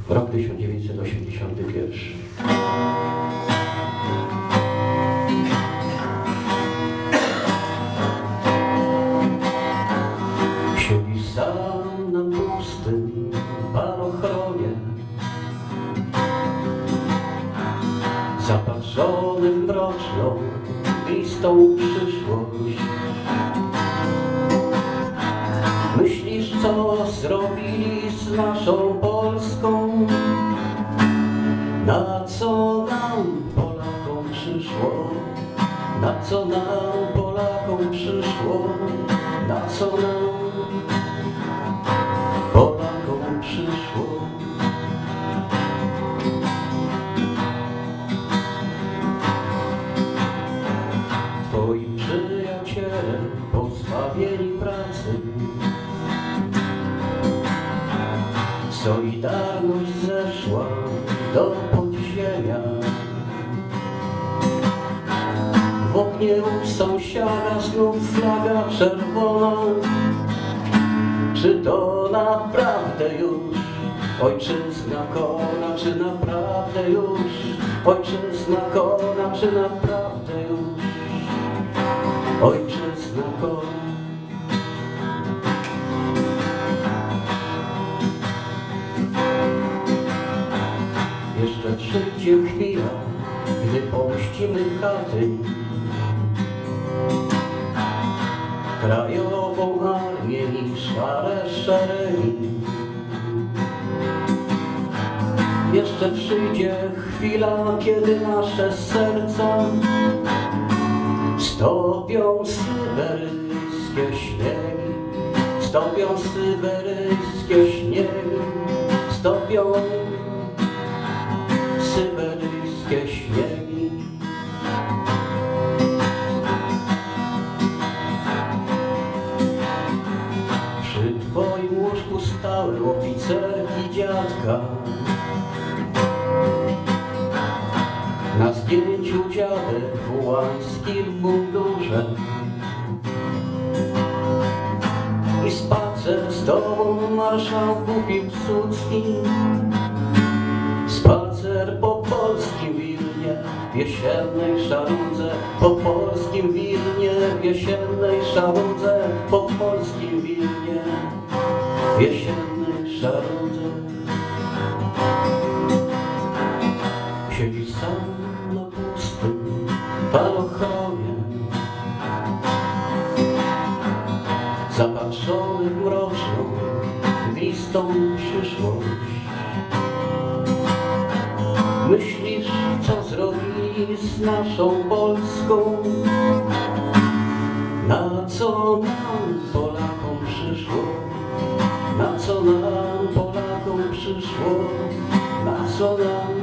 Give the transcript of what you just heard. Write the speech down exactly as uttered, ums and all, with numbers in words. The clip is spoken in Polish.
Rok tysiąc dziewięćset osiemdziesiąty pierwszy. Siedzisz sam na pustym balochronie, zapatrzony w mroczną, listą przyszłość. Myślisz, co zrobili z naszą Polską, na co nam Polakom przyszło, na co nam Polakom przyszło, na co nam Polakom przyszło. Twoi przyjaciele pozbawieni pracy, Solidarność zeszła do podziemia. W oknie u sąsiada znów flaga czerwona. Czy to naprawdę już ojczyzna kona? Czy naprawdę już ojczyzna kona? Czy naprawdę już ojczyzna kona? Jeszcze przyjdzie chwila, gdy pomścimy chaty, Krajową Armię i szare szeregi. Jeszcze przyjdzie chwila, kiedy nasze serca stopią syberyjskie śniegi, stopią syberyjskie śniegi, stopią syberyjskie śniegi. Przy twoim łóżku stały oficerki dziadka, na zdjęciu dziadek w ułańskim mundurze. I spacer z tobą marszałku Piłsudski, spacer po polskim Wilnie w jesiennej szarudze, po polskim Wilnie w jesiennej szarudze, po polskim Wilnie w jesiennej szarudze. Siedzisz sam na pustym balochronie, zapatrzony w mroczną, listą przyszłość. Myślisz, co zrobili z naszą Polską, na co nam Polakom przyszło, na co nam Polakom przyszło, na co nam